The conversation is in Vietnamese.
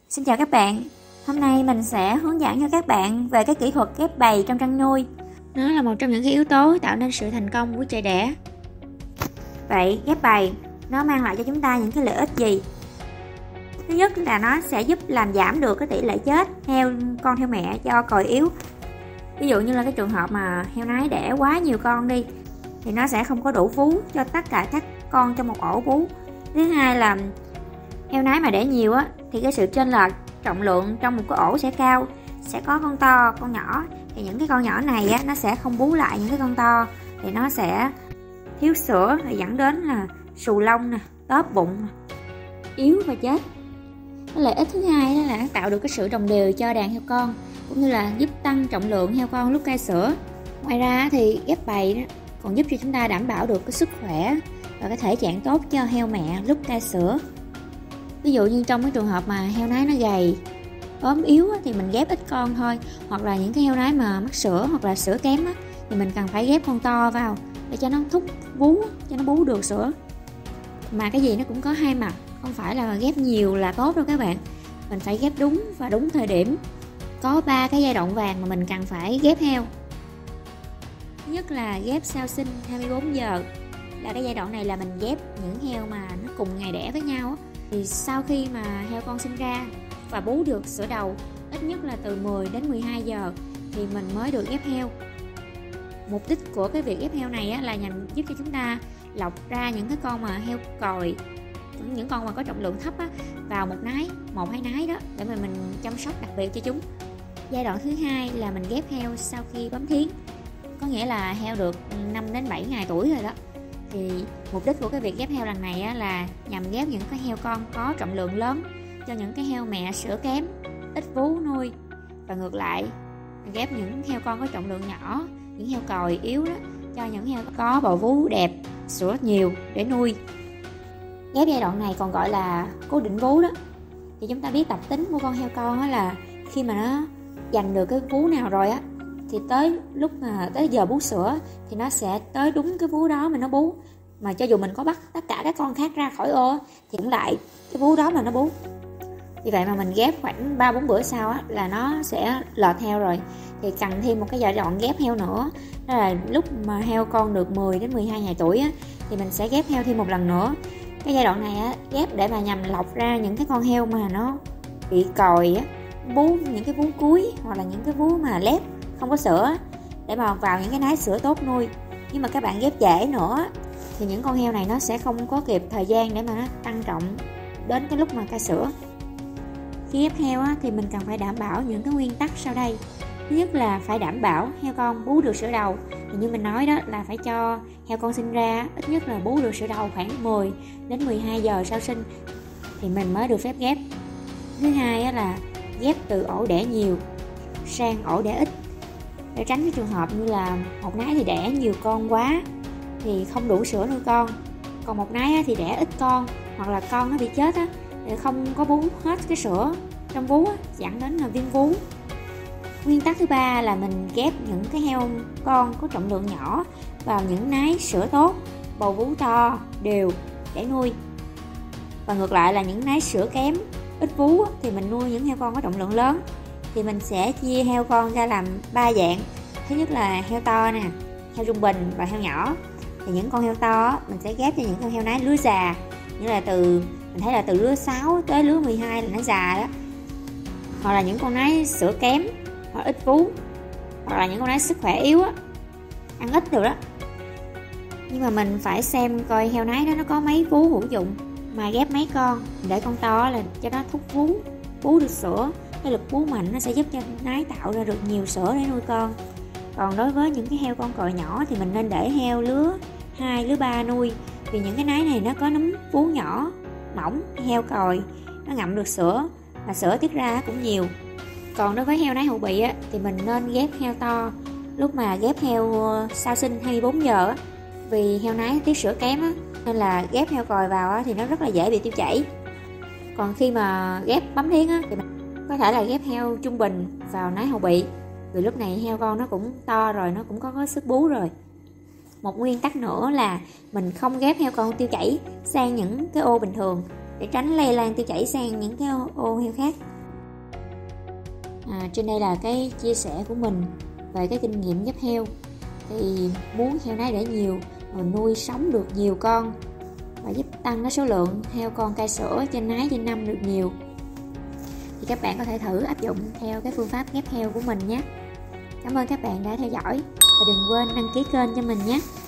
Xin chào các bạn. Hôm nay mình sẽ hướng dẫn cho các bạn về cái kỹ thuật ghép bầy trong chăn nuôi. Nó là một trong những cái yếu tố tạo nên sự thành công của trại đẻ. Vậy ghép bầy nó mang lại cho chúng ta những cái lợi ích gì? Thứ nhất là nó sẽ giúp làm giảm được cái tỷ lệ chết con heo mẹ do còi yếu. Ví dụ như là cái trường hợp mà heo nái đẻ quá nhiều con đi thì nó sẽ không có đủ vú cho tất cả các con trong một ổ vú. Thứ hai là heo nái mà đẻ nhiều á thì cái sự chênh lệch trọng lượng trong một cái ổ sẽ cao, sẽ có con to con nhỏ, thì những cái con nhỏ này á nó sẽ không bú lại những cái con to, thì nó sẽ thiếu sữa và dẫn đến là xù lông nè, tóp bụng, yếu và chết. Cái lợi ích thứ hai đó là tạo được cái sự đồng đều cho đàn heo con, cũng như là giúp tăng trọng lượng heo con lúc cai sữa. Ngoài ra thì ghép bầy đó còn giúp cho chúng ta đảm bảo được cái sức khỏe và cái thể trạng tốt cho heo mẹ lúc cai sữa. Ví dụ như trong cái trường hợp mà heo nái nó gầy, ốm yếu thì mình ghép ít con thôi, hoặc là những cái heo nái mà mắc sữa hoặc là sữa kém thì mình cần phải ghép con to vào để cho nó thúc vú, cho nó bú được sữa. Mà cái gì nó cũng có hai mặt, không phải là ghép nhiều là tốt đâu các bạn. Mình phải ghép đúng và đúng thời điểm. Có 3 cái giai đoạn vàng mà mình cần phải ghép heo. Thứ nhất là ghép sau sinh 24 giờ. Là cái giai đoạn này là mình ghép những heo mà nó cùng ngày đẻ với nhau. Thì sau khi mà heo con sinh ra và bú được sữa đầu ít nhất là từ 10 đến 12 giờ thì mình mới được ghép heo. Mục đích của cái việc ghép heo này là nhằm giúp cho chúng ta lọc ra những cái con mà heo còi, những con mà có trọng lượng thấp vào một hai nái đó, để mà mình chăm sóc đặc biệt cho chúng. Giai đoạn thứ hai là mình ghép heo sau khi bấm thiến, có nghĩa là heo được 5 đến 7 ngày tuổi rồi đó. Thì mục đích của cái việc ghép heo lần này là nhằm ghép những cái heo con có trọng lượng lớn cho những cái heo mẹ sữa kém, ít vú nuôi, và ngược lại ghép những heo con có trọng lượng nhỏ, những heo còi yếu đó, cho những heo có bầu vú đẹp, sữa nhiều để nuôi. Ghép giai đoạn này còn gọi là cố định vú đó. Thì chúng ta biết tập tính của con heo con là khi mà nó giành được cái vú nào rồi thì tới lúc mà tới giờ bú sữa thì nó sẽ tới đúng cái vú đó mà nó bú. Mà cho dù mình có bắt tất cả các con khác ra khỏi ô thì cũng lại cái vú đó mà nó bú. Vì vậy mà mình ghép khoảng 3-4 bữa sau là nó sẽ lọt heo rồi. Thì cần thêm một cái giai đoạn ghép heo nữa. Đó là lúc mà heo con được 10 đến 12 ngày tuổi thì mình sẽ ghép heo thêm một lần nữa. Cái giai đoạn này ghép để mà nhằm lọc ra những cái con heo mà nó bị còi bú những cái vú cuối, hoặc là những cái vú mà lép không có sữa, để mà vào những cái nái sữa tốt nuôi. Nhưng mà các bạn ghép trễ nữa thì những con heo này nó sẽ không có kịp thời gian để mà nó tăng trọng đến cái lúc mà cai sữa. Khi ghép heo thì mình cần phải đảm bảo những cái nguyên tắc sau đây. Thứ nhất là phải đảm bảo heo con bú được sữa đầu. Thì như mình nói đó là phải cho heo con sinh ra ít nhất là bú được sữa đầu khoảng 10 đến 12 giờ sau sinh thì mình mới được phép ghép. Thứ hai là ghép từ ổ đẻ nhiều sang ổ đẻ ít, để tránh cái trường hợp như là một nái thì đẻ nhiều con quá thì không đủ sữa nuôi con, còn một nái thì đẻ ít con, hoặc là con nó bị chết thì không có bú hết cái sữa trong vú dẫn đến là viêm vú. Nguyên tắc thứ ba là mình ghép những cái heo con có trọng lượng nhỏ vào những nái sữa tốt, bầu vú to, đều để nuôi. Và ngược lại là những nái sữa kém, ít vú thì mình nuôi những heo con có trọng lượng lớn. Thì mình sẽ chia heo con ra làm 3 dạng. Thứ nhất là heo to nè, heo trung bình và heo nhỏ. Thì những con heo to mình sẽ ghép cho những con heo nái lứa già, như là mình thấy là từ lứa 6 tới lứa 12 là nó già đó. Hoặc là những con nái sữa kém hoặc ít vú, hoặc là những con nái sức khỏe yếu ăn ít được đó. Nhưng mà mình phải xem coi heo nái đó nó có mấy vú hữu dụng, mà ghép mấy con để con to là cho nó thúc vú, bú được sữa. Cái lực bú mạnh nó sẽ giúp cho nái tạo ra được nhiều sữa để nuôi con. Còn đối với những cái heo con còi nhỏ thì mình nên để heo lứa 2, lứa 3 nuôi. Vì những cái nái này nó có núm vú nhỏ, mỏng, heo còi nó ngậm được sữa và sữa tiết ra cũng nhiều. Còn đối với heo nái hậu bị thì mình nên ghép heo to lúc mà ghép heo sau sinh 24 giờ vì heo nái tiết sữa kém nên là ghép heo còi vào thì nó rất là dễ bị tiêu chảy. Còn khi mà ghép bấm thiến thì mình có thể là ghép heo trung bình vào nái hậu bị, vì lúc này heo con nó cũng to rồi, nó cũng có sức bú rồi. Một nguyên tắc nữa là mình không ghép heo con tiêu chảy sang những cái ô bình thường để tránh lây lan tiêu chảy sang những cái ô heo khác. Trên đây là cái chia sẻ của mình về cái kinh nghiệm ghép heo. Thì muốn heo nái đẻ nhiều và nuôi sống được nhiều con và giúp tăng cái số lượng heo con cai sữa trên nái trên năm được nhiều, thì các bạn có thể thử áp dụng theo cái phương pháp ghép heo của mình nhé. Cảm ơn các bạn đã theo dõi và đừng quên đăng ký kênh cho mình nhé.